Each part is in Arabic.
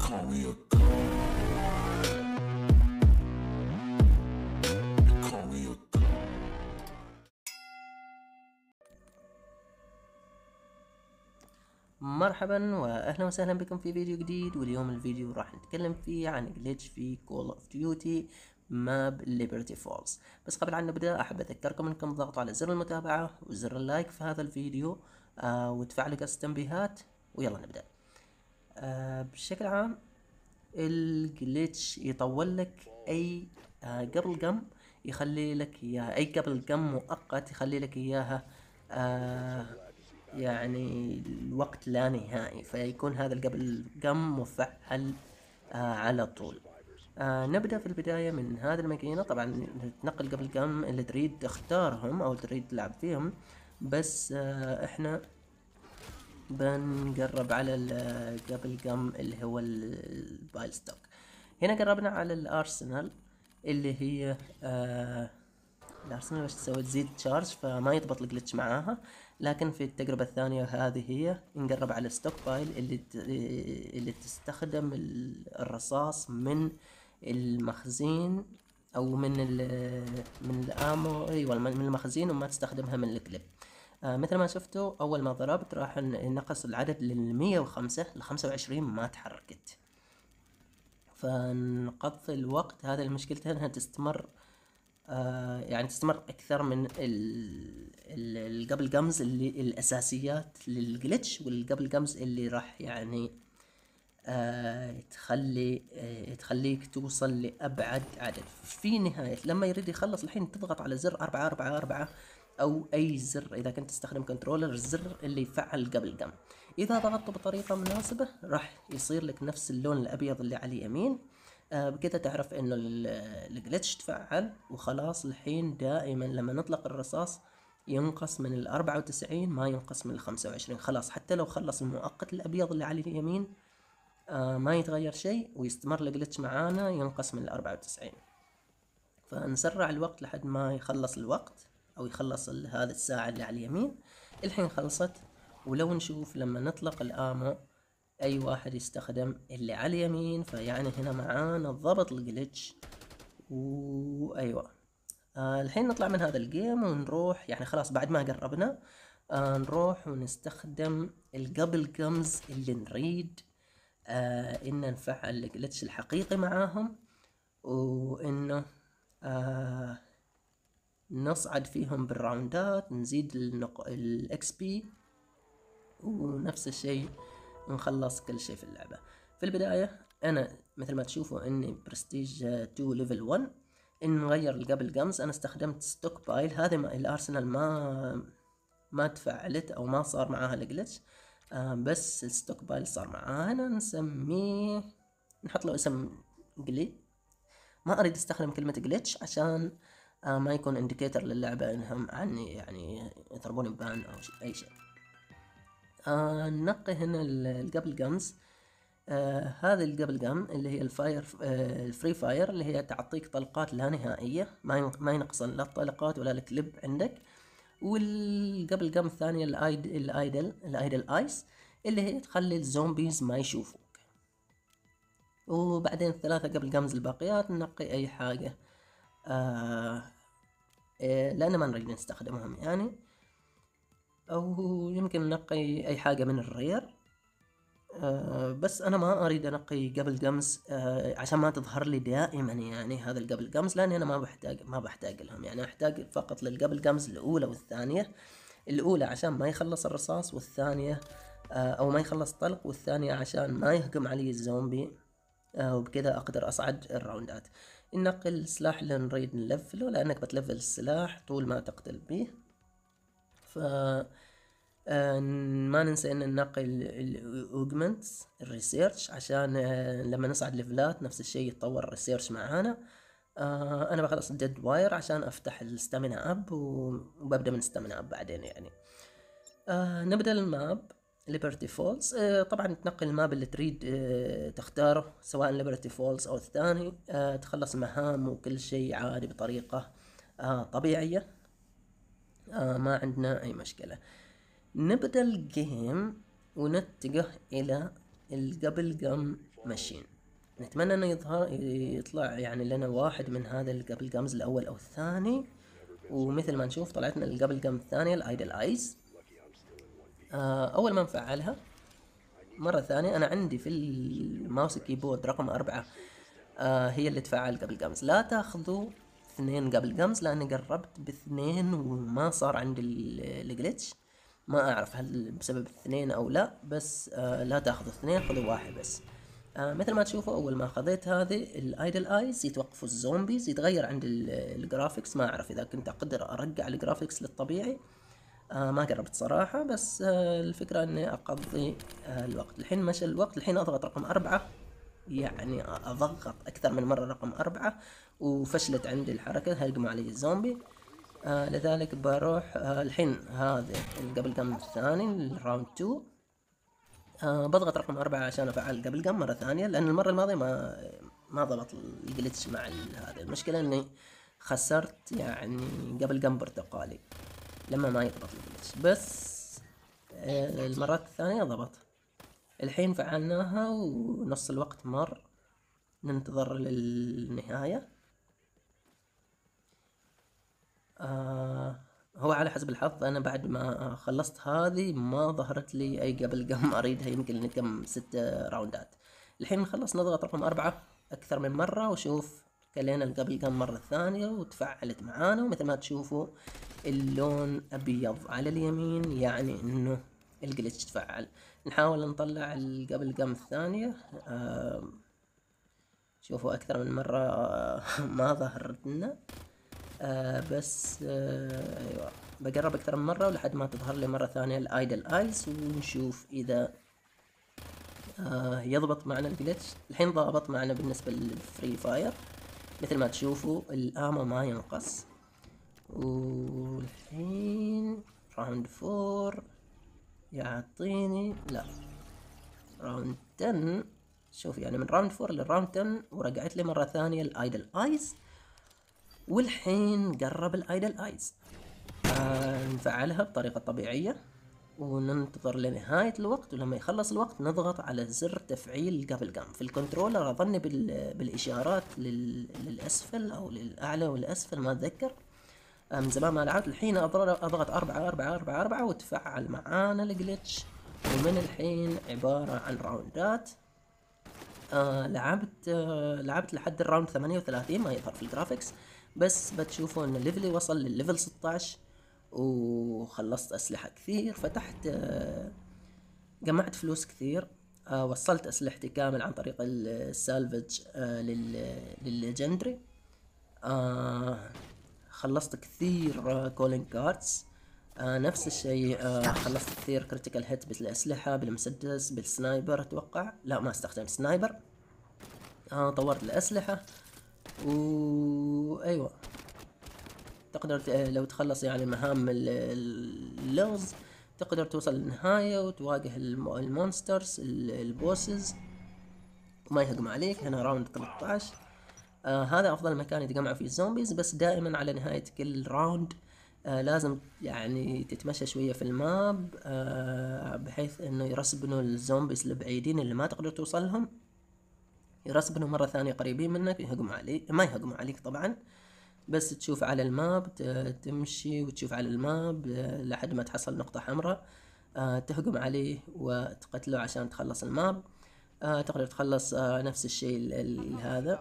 call me a god. You call me a god. مرحبا واهلا وسهلا بكم في فيديو جديد. واليوم الفيديو راح نتكلم فيه عن جليتش في كول اوف ديوتي ماب ليبرتي فولز. بس قبل ان نبدا احب اذكركم انكم تضغطوا على زر المتابعه وزر اللايك في هذا الفيديو وتفعلوا جرس التنبيهات. ويلا نبدا. بشكل عام الجليتش يطول لك اي قبل قم يخلي لك اياها، اي قبل قم مؤقت يخلي لك اياها يعني الوقت لا نهائي، فيكون هذا القبل قم مفعل على طول. نبدأ في البداية من هذه الماكينة. طبعا تنقل قبل قم اللي تريد تختارهم او تريد تلعب فيهم، بس احنا بنقرب على القبل قم اللي هو البايل ستوك. هنا قربنا على الارسنال اللي هي الارسنال باش تسوي تزيد تشارج فما يضبط الجلتش معاها. لكن في التجربة الثانية هذه هي نقرب على ستوك بايل اللي تستخدم الرصاص من المخزين او من الامو، ايوه من المخزين، وما تستخدمها من الكليب. مثل ما شفتوا اول ما ضربت راح نقص العدد لل105 ل25 ما تحركت. فنقضي الوقت، هذا المشكلتها انها تستمر يعني تستمر اكثر من القبل جمز اللي الاساسيات للجلتش، والقبل جمز اللي راح يعني تخليك توصل لأبعد عدد. في نهاية لما يريد يخلص الحين تضغط على زر 444 أو أي زر إذا كنت تستخدم كنترولر، الزر اللي يفعل قبل قم. إذا ضغطته بطريقة مناسبة راح يصير لك نفس اللون الأبيض اللي على اليمين. بكذا تعرف إنه الجلتش تفعل وخلاص. الحين دائما لما نطلق الرصاص ينقص من 94 ما ينقص من 25. خلاص حتى لو خلص المؤقت الأبيض اللي على اليمين ما يتغير شيء ويستمر الجلتش معانا ينقص من 94. فنسرع الوقت لحد ما يخلص الوقت او يخلص هذا الساعة اللي على اليمين. الحين خلصت. ولو نشوف لما نطلق الامو اي واحد يستخدم اللي على اليمين فيعني هنا معانا ضبط الجلتش. وايوه الحين نطلع من هذا الجيم ونروح، يعني خلاص بعد ما قربنا نروح ونستخدم القبل جمز اللي نريد إن نفعل الجلتش الحقيقي معاهم، وإنه نصعد فيهم بالراوندات، نزيد الإكس بي، ونفس الشيء نخلص كل شيء في اللعبة. في البداية أنا مثل ما تشوفوا إني برستيج 2 ليفل 1. إن نغير القبل جمز أنا استخدمت ستوك بايل. هذه الأرسنال ما تفعلت أو ما صار معاها الجلتش، بس الستوك بايل صار معانا. نسميه، نحط له اسم جلي. ما اريد استخدم كلمة جليتش عشان ما يكون انديكيتر للعبة انهم عني يعني يضربوني بان او اي شيء. ننقي هنا القبل جمز. هذه القبل جم اللي هي الفاير الفري فاير اللي هي تعطيك طلقات لا نهائية، ما ينقصن لا الطلقات ولا الكليب عندك. والقبل قم الثانية الايدل ايس اللي هي تخلي الزومبيز ما يشوفوك. وبعدين الثلاثة قبل قمز الباقيات ننقي اي حاجة لان ما نريد نستخدمهم يعني، او يمكن ننقي اي حاجة من الرير. بس انا ما اريد انقي قبل قمز عشان ما تظهر لي دائما يعني هذا القبل قمز، لاني انا ما بحتاج لهم. يعني احتاج فقط للقبل قمز الاولى والثانية. الاولى عشان ما يخلص الرصاص، والثانية او ما يخلص طلق، والثانية عشان ما يهجم علي الزومبي. وبكذا اقدر اصعد الراوندات. ننقي السلاح اللي نريد نلفله، لانك بتلفل السلاح طول ما تقتل به. ف ما ننسى ان ننقي الاوجمنتس الريسيرش عشان لما نصعد ليفلات نفس الشيء يتطور الريسيرش معانا. انا بخلص الديد واير عشان افتح الستامينا اب، وببدا من الستامينا اب بعدين يعني. نبدا الماب ليبرتي فولز. طبعا تنقي الماب اللي تريد تختاره، سواء ليبرتي فولز او الثاني. تخلص مهام وكل شيء عادي بطريقة طبيعية. ما عندنا اي مشكلة. نبدأ الجيم ونتجه الى القبل قم ماشين. نتمنى انه يطلع يعني لنا واحد من هذا القبل جامز الاول او الثاني. ومثل ما نشوف طلعت لنا القبل جام الثانية الايدل ايز. اول ما نفعلها مرة ثانية، انا عندي في الماوس كيبورد رقم 4 هي اللي تفعل قبل جامز. لا تاخذوا 2 قبل جامز، لاني قربت ب2 وما صار عندي الجلتش. ما اعرف هل بسبب 2 او لا، بس لا تاخذوا 2، خذوا واحد بس. مثل ما تشوفوا اول ما خذيت هذه الايدل ايز يتوقفوا الزومبيز، يتغير عند الجرافيكس. ما اعرف اذا كنت اقدر ارجع الجرافيكس للطبيعي. ما قربت صراحة، بس الفكرة اني اقضي الوقت. الحين مشى الوقت، الحين اضغط رقم 4، يعني اضغط اكثر من مرة رقم 4 وفشلت عندي الحركة، هيقموا علي الزومبي. لذلك بروح الحين هذا القبل قم الثاني الراوند 2. بضغط رقم 4 عشان افعل قبل قم مرة ثانية، لان المرة الماضية ما ضبط الجلتش مع هذا. المشكلة اني خسرت يعني قبل قم برتقالي لما ما يضبط الجلتش، بس المرات الثانية ضبط. الحين فعلناها ونص الوقت مر، ننتظر للنهاية. هو على حسب الحظ انا بعد ما خلصت هذه ما ظهرت لي اي قبل قم اريدها، يمكن نكم 6 راوندات. الحين نخلص نضغط رقم 4 اكثر من مرة وشوف كلينا القبل قم مرة ثانية وتفعلت معانا. ومثل ما تشوفوا اللون ابيض على اليمين، يعني انه الجلتش تفعل. نحاول نطلع القبل قم الثانية. شوفوا اكثر من مرة ما ظهرت لنا. بس ايوه بقرب اكثر من مرة لحد ما تظهر لي مرة ثانية الايدل ايز، ونشوف اذا يضبط معنا الجلتش. الحين ضابط معنا بالنسبة للفري فاير، مثل ما تشوفوا الامو ما ينقص. والحين راوند 4 يعطيني، لا راوند 10. شوف يعني من راوند 4 للراوند 10 ورجعت لي مرة ثانية الايدل ايز. والحين قرب الايدل ايز. نفعلها بطريقة طبيعية وننتظر لنهاية الوقت، ولما يخلص الوقت نضغط على زر تفعيل قبل قام. في الكنترولر اظن بالاشارات للاسفل او للاعلى والاسفل، ما اتذكر، من زمان ما لعبت. الحين اضغط 4 4 4 4 وتفعل معانا الجلتش. ومن الحين عبارة عن راوندات. لعبت لحد الراوند 38، ما يظهر في الجرافيكس، بس بتشوفوا ان ليفلي وصل للليفل 16 وخلصت اسلحة كثير. فتحت جمعت فلوس كثير. وصلت اسلحتي كامل عن طريق السالفج للليجندري. خلصت كثير كولينج كاردز. نفس الشيء خلصت كثير كريتيكال هيت بالاسلحة، بالمسدس، بالسنايبر. اتوقع لا ما استخدم سنايبر. طورت الاسلحة وايوه تقدر لو تخلص يعني مهام اللغز تقدر توصل للنهاية وتواجه المونسترز البوسز وما يهجم عليك. هنا راوند 13. هذا افضل مكان يتجمع فيه الزومبيز، بس دائما على نهاية كل راوند لازم يعني تتمشى شوية في الماب بحيث انه يرسبنوا الزومبيز البعيدين اللي ما تقدر توصلهم، يرسبنوا مرة ثانية قريبين منك يهجموا عليك. ما يهجموا عليك طبعا، بس تشوف على الماب، تمشي وتشوف على الماب لحد ما تحصل نقطة حمراء تهجم عليه وتقتله عشان تخلص الماب. تقدر تخلص نفس الشيء هذا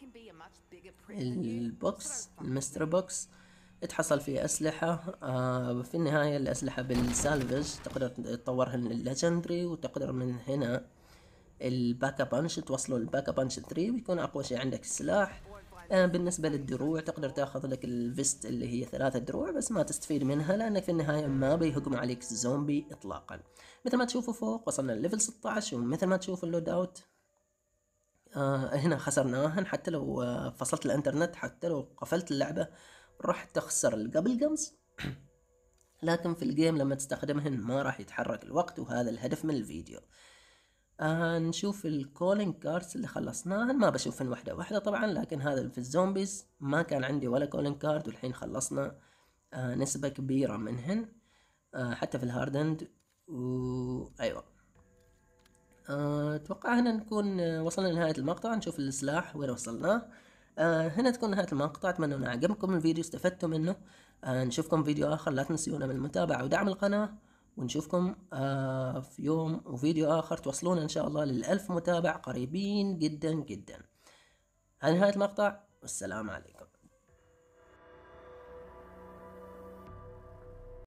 البوكس، المستر بوكس، تحصل فيه أسلحة. في النهاية الأسلحة بالسالفج تقدر تطورهن للليجندري، وتقدر من هنا الباكا بانش توصلوا الباكا بانش 3 ويكون أقوى شيء عندك السلاح. بالنسبة للدروع تقدر تاخذ لك الفيست اللي هي 3 دروع، بس ما تستفيد منها لأنك في النهاية ما بيهجموا عليك الزومبي إطلاقا. مثل ما تشوفوا فوق وصلنا لليفل 16، ومثل ما تشوفوا اللود اوت هنا خسرناهن. حتى لو فصلت الانترنت، حتى لو قفلت اللعبة راح تخسر القبل جمز، لكن في الجيم لما تستخدمهن ما راح يتحرك الوقت، وهذا الهدف من الفيديو. نشوف الكولينج كاردز اللي خلصناهن. ما بشوفهن واحدة واحدة طبعا، لكن هذا في الزومبيز ما كان عندي ولا كولينج كارد، والحين خلصنا نسبة كبيرة منهن حتى في الهاردند. ايوه اتوقع هنا نكون وصلنا لنهاية المقطع. نشوف السلاح وين وصلناه. هنا تكون نهاية المقطع. اتمنى ان عجبكم الفيديو، استفدتوا منه. نشوفكم فيديو اخر. لا تنسونا من المتابعة ودعم القناة، ونشوفكم في يوم وفيديو اخر توصلون ان شاء الله لل1000 متابع قريبين جدا جدا. هذه نهاية المقطع، والسلام عليكم.